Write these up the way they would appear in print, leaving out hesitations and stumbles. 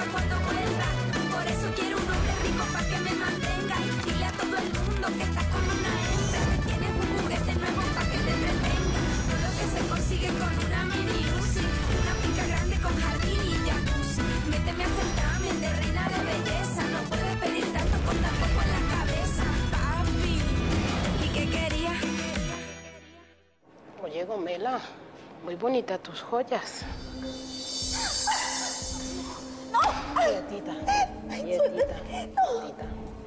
pa' cuando vuelva. Por eso quiero un hombre rico pa' que me mantenga. Dile a todo el mundo que estás como una hembra, que tienes un juguete nuevo pa' que te entretenga. Todo lo que se consigue con una mini Uzi, una finca grande con jardín y jacuzzi. Méteme a sentarme de reina de belleza. No puedes pedir tanto con tan poco en la cabeza, papi. ¿Y qué querías? Oye, Gomela, muy bonita tus joyas. ¡No! Quietita, quietita, quietita.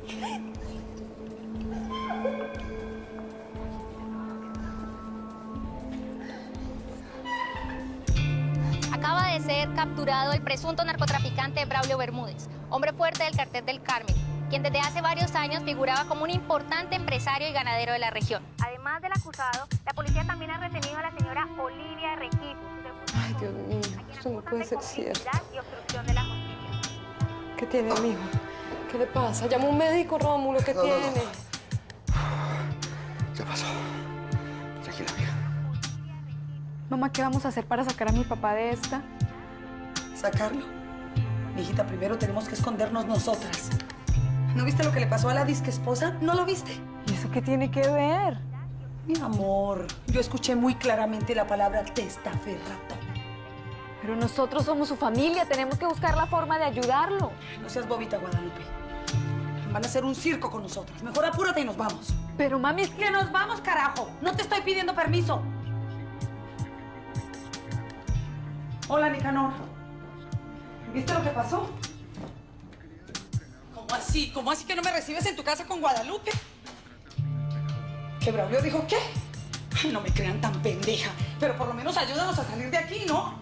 Acaba de ser capturado el presunto narcotraficante Braulio Bermúdez, hombre fuerte del Cartel del Carmen, quien desde hace varios años figuraba como un importante empresario y ganadero de la región. Además del acusado, la policía también ha retenido a la señora Olivia Requipos. Ay, Dios mío, esto no puede ser cierto. Y obstrucción de la justicia. ¿Qué tiene, mijo? ¿Qué le pasa? Llama a un médico, Rómulo, ¿qué tiene? Ya pasó. Tranquila, amiga. Mamá, ¿qué vamos a hacer para sacar a mi papá de esta? ¿Sacarlo? Mijita, primero tenemos que escondernos nosotras. ¿No viste lo que le pasó a la disque esposa? ¿No lo viste? ¿Y eso qué tiene que ver? Mi amor, yo escuché muy claramente la palabra testaferrato. Pero nosotros somos su familia, tenemos que buscar la forma de ayudarlo. No seas bobita, Guadalupe. Van a hacer un circo con nosotras. Mejor apúrate y nos vamos. Pero, mami, es ¡Que nos vamos, carajo! No te estoy pidiendo permiso. Hola, Nicanor. ¿Viste lo que pasó? ¿Cómo así? ¿Cómo así que no me recibes en tu casa con Guadalupe? ¿Que Braulio dijo qué? Ay, no me crean tan pendeja. Pero por lo menos ayúdanos a salir de aquí, ¿no?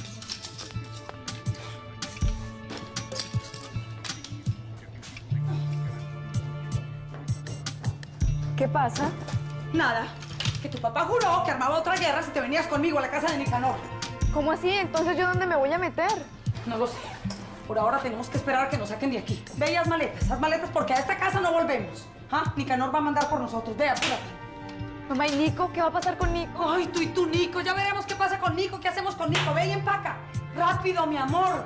¿qué pasa? Nada. Que tu papá juró que armaba otra guerra si te venías conmigo a la casa de Nicanor. ¿Cómo así? Entonces, ¿yo dónde me voy a meter? No lo sé. Por ahora tenemos que esperar a que nos saquen de aquí. Ve y haz maletas porque a esta casa no volvemos. ¿Ah? Nicanor va a mandar por nosotros. Ve, apúrate. Mamá, ¿y Nico? ¿Qué va a pasar con Nico? Ay, tú y tú, Nico. Ya veremos qué pasa con Nico, qué hacemos con Nico. Ve y empaca. Rápido, mi amor.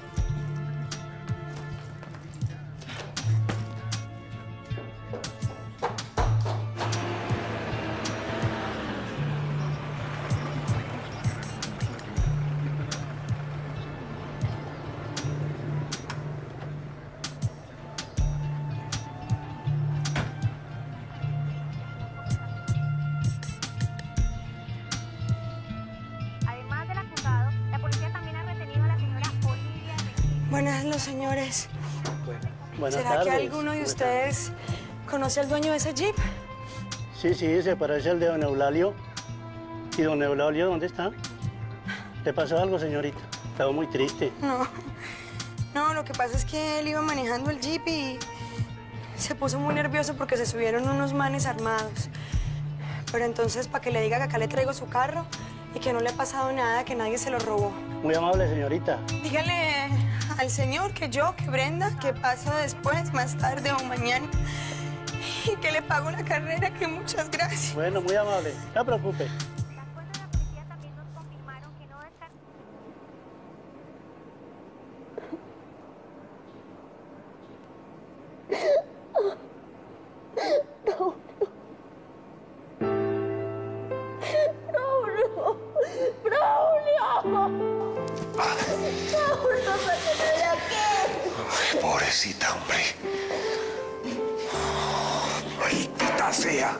Buenas, los señores. Buenas ¿Será tardes. que alguno de ustedes conoce al dueño de ese jeep? Sí, se parece al de don Eulalio. ¿Y don Eulalio dónde está? ¿Le pasó algo, señorita? Estaba muy triste. No, lo que pasa es que él iba manejando el jeep y se puso muy nervioso porque se subieron unos manes armados. Pero entonces, para que le diga que acá le traigo su carro y que no le ha pasado nada, que nadie se lo robó. Muy amable, señorita. Dígale al señor que Brenda, que paso después, más tarde o mañana, y que le pago la carrera, que muchas gracias. Bueno, muy amable. No se preocupe. Pobrecita, hombre. Maldita sea.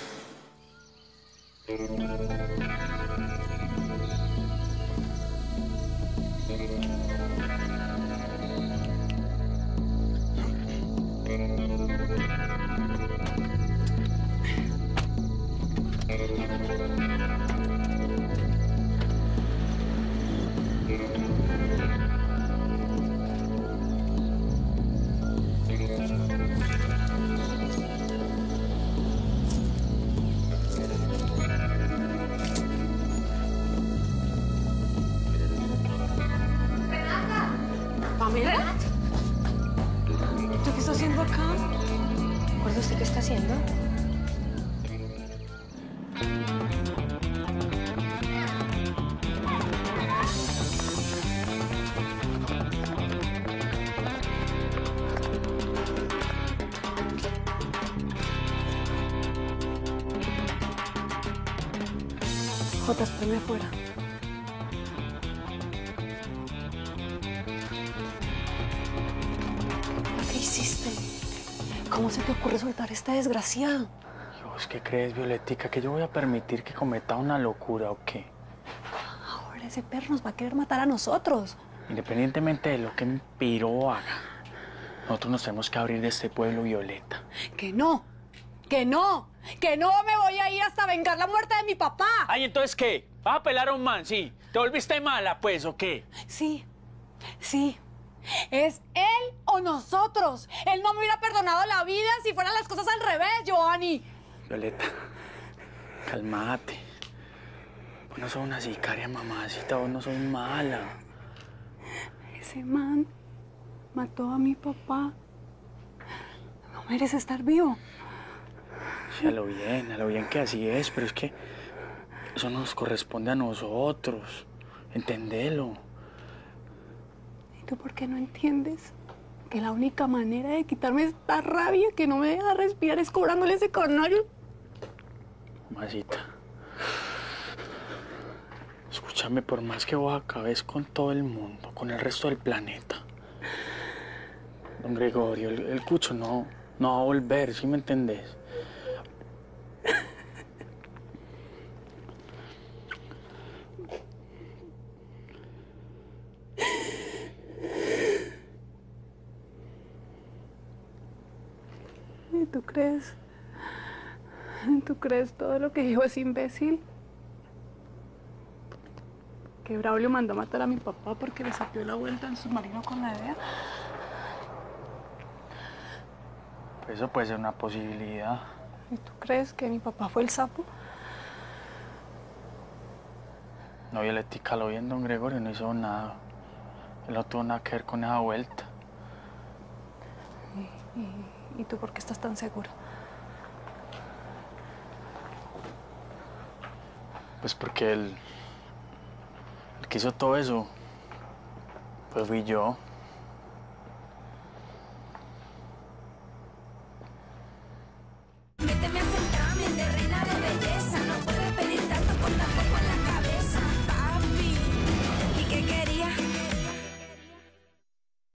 ¿Pamela? ¿Tú qué estás haciendo acá? ¿Recuerda usted qué está haciendo? Jota, espérame afuera. ¿Qué hiciste? ¿Cómo se te ocurre soltar a este desgraciado? Dios, ¿qué crees, Violetica? ¿Que yo voy a permitir que cometa una locura o qué? Ahora ese perro nos va a querer matar a nosotros. Independientemente de lo que mi piro haga, nosotros nos tenemos que abrir de este pueblo, Violeta. ¡Que no! ¡Que no! ¡Que no me voy a ir hasta vengar la muerte de mi papá! Ay, ¿entonces qué? ¿Vas a pelar a un man, sí? ¿Te volviste mala, pues, o qué? Sí, sí. ¿Es él o nosotros? Él no me hubiera perdonado la vida si fueran las cosas al revés, Giovanni. Violeta, cálmate. Vos no sos una sicaria, mamacita, vos no sos mala. Ese man mató a mi papá. No merece estar vivo. Sí, a lo bien que así es, pero es que eso nos corresponde a nosotros. Entendelo. ¿Y tú por qué no entiendes? Que la única manera de quitarme esta rabia que no me deja respirar es cobrándole ese carnario. Mamacita, escúchame, por más que vos acabes con todo el mundo, con el resto del planeta, don Gregorio, el cucho no va a volver, ¿sí me entendés? ¿Y tú crees? ¿Tú crees todo lo que dijo ese imbécil? Que Braulio mandó a matar a mi papá porque le saqueó la vuelta en submarino con la idea. Pues eso puede ser una posibilidad. ¿Y tú crees que mi papá fue el sapo? No, Violetica, lo bien, don Gregorio no hizo nada. Él no tuvo nada que ver con esa vuelta. ¿Y tú por qué estás tan segura? Pues porque el que hizo todo eso, pues fui yo.